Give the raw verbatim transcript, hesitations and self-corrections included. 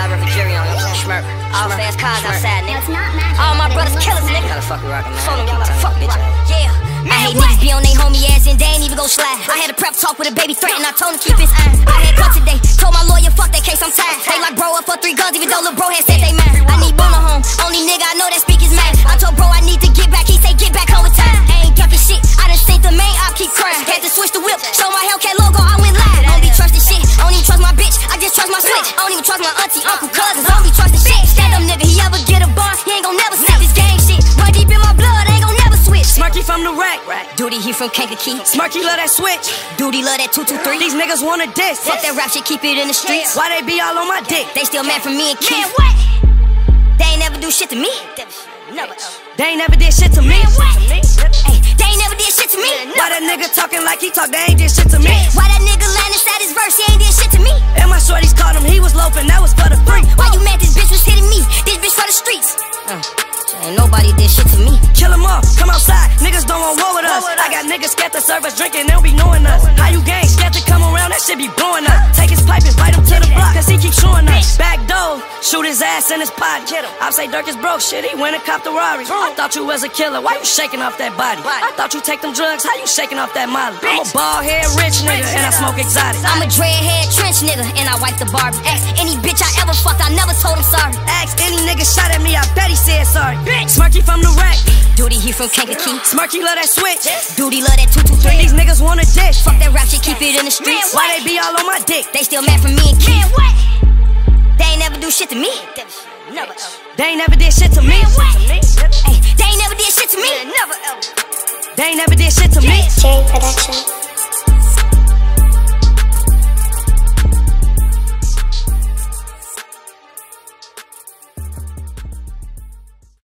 I rip a jury on, you know what I'm saying? Schmirk. All fast cars outside, nigga. All my brothers killers, nigga. Gotta fuck with rockin', man. Show them y'all fuck, bitch. Yeah. I hate niggas be on they homie ass and they ain't even go slide. I had a prep talk with a baby threat and I told him keep his eye. I had cut today, told my lawyer fuck that case, I'm tired. They like bro up for three guns even though lil' bro had said they mine. I need Bono home, only nigga I know that speak his mind. I told bro I need to get back, he say get back home with time. I ain't ducking shit, I done seen the main op keep crying. Had to switch the whip, show my Hellcat logo, I went live. I don't be trusting shit, I don't even trust my bitch, I just trust my switch. I don't even trust my auntie, uncle, cousins, I don't be trusting shit. Stand up nigga, he ever get a bar, he ain't gon' never snap this gang shit. Run deep in my blood, I ain't gon' never switch. Smirky from the rack, Duty, he from Kankakee. Smirky love that switch. Duty, love that two two three. These niggas wanna diss. Fuck that rap shit, keep it in the streets. Why they be all on my dick? They still mad for me and Keith. Man, what? They ain't never do shit to me. Never. They ain't never did shit to me. Hey, they ain't never did shit to me. Why that nigga talking like he talk? They ain't did shit to me. Why that nigga lying inside his verse? He ain't did shit to me. And my shorties caught him, he was loafing, that was for the free. Why you mad this bitch was hitting me? This bitch for the streets. Uh, ain't nobody did shit to me. Kill them all, come outside, niggas don't want war with us. I got niggas scared to serve us drinking, they don't be knowing us. How you gang, scared to come around, that shit be blowing up. Take his pipe and bite him to the block, cause he keep showing us. Back door, shoot his ass in his pot. I say Dirk is broke, shit, he went and copped the Rari. I thought you was a killer, why you shaking off that body? I thought you take them drugs, how you shaking off that molly? I'm a bald head rich nigga, and I smoke exotic. I'm a dreadhead trench nigga, and I wipe the Barbie. Ask any bitch I ever fucked, I never told him sorry. Ask any nigga shot at me, I bet he said sorry. Smirky from the rack. Duty, he from Kankakee. Smirky love that switch. Duty, love that two two three. These niggas wanna dish. Fuck that rap shit, keep it in the streets. Why they be all on my dick? They still mad for me and Keith. They ain't never do shit to me. Never. They ain't never did shit to me. Hey, they ain't never did shit to me. Never ever. They ain't never did shit to me. J Production.